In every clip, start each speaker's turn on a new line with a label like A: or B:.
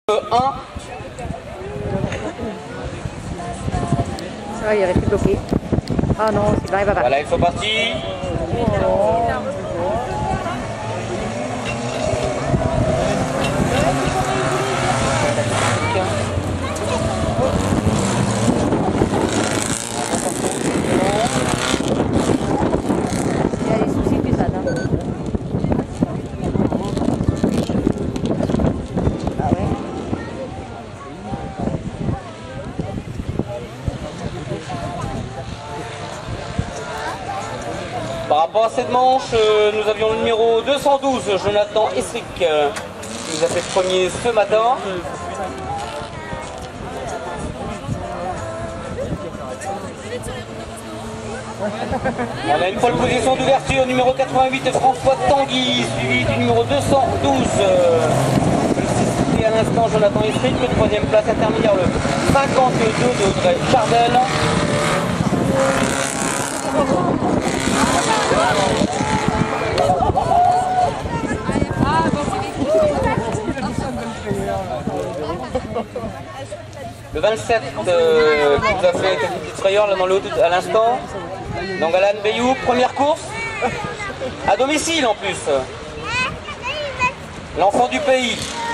A: 1.
B: Ça va, il est resté bloqué. Ah non, c'est pas grave.
A: Voilà, il faut partir.
B: Il y a des soucis du stade. Ah ouais.
A: Par rapport à cette manche, nous avions le numéro 212, Jonathan Essric, qui nous a fait premier ce matin. On a une pole position d'ouverture, numéro 88, François Tanguy, suivi du numéro 212. Et à l'instant, Jonathan Essric, troisième place intermédiaire, le 52 d'Audrey Chardel. Le 27 qui nous a fait quelques petites frayeurs là dans le haut à l'instant. Donc Alan Bayou, première course. À domicile en plus. L'enfant du pays.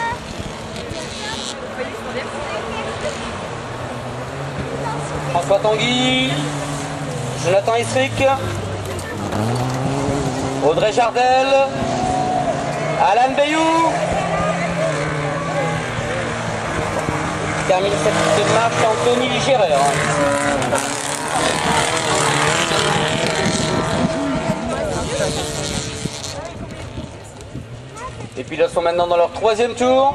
A: François Tanguy. Jonathan Essric. Audrey Jardel. Alan Bayou. Termine cette marche Anthony Ligérer. Et puis là, ils sont maintenant dans leur troisième tour.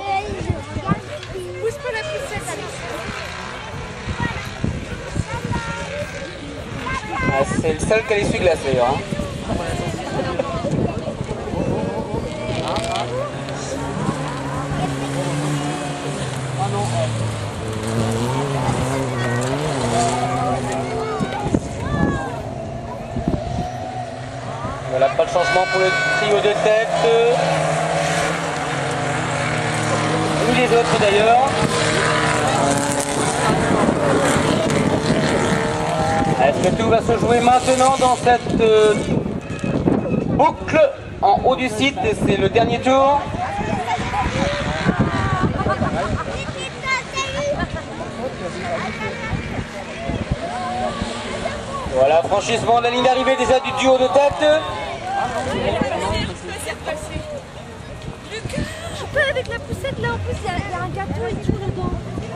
A: Ah, c'est le seul qui a l'essuie-glace d'ailleurs. Hein. Voilà, pas de changement pour le trio de tête. Ni les autres d'ailleurs. Est-ce que tout va se jouer maintenant dans cette boucle en haut du site? C'est le dernier tour. Voilà, franchissement de la ligne d'arrivée déjà du duo de tête.
C: Je peux avec la poussette là, en plus il y a un gâteau et tout dedans.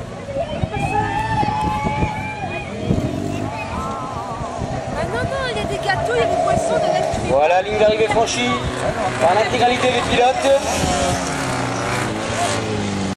C: Ah non, non, il y a des gâteaux, il y a des poissons, de la.
A: Voilà, ligne d'arrivée franchie par l'intégralité des pilotes.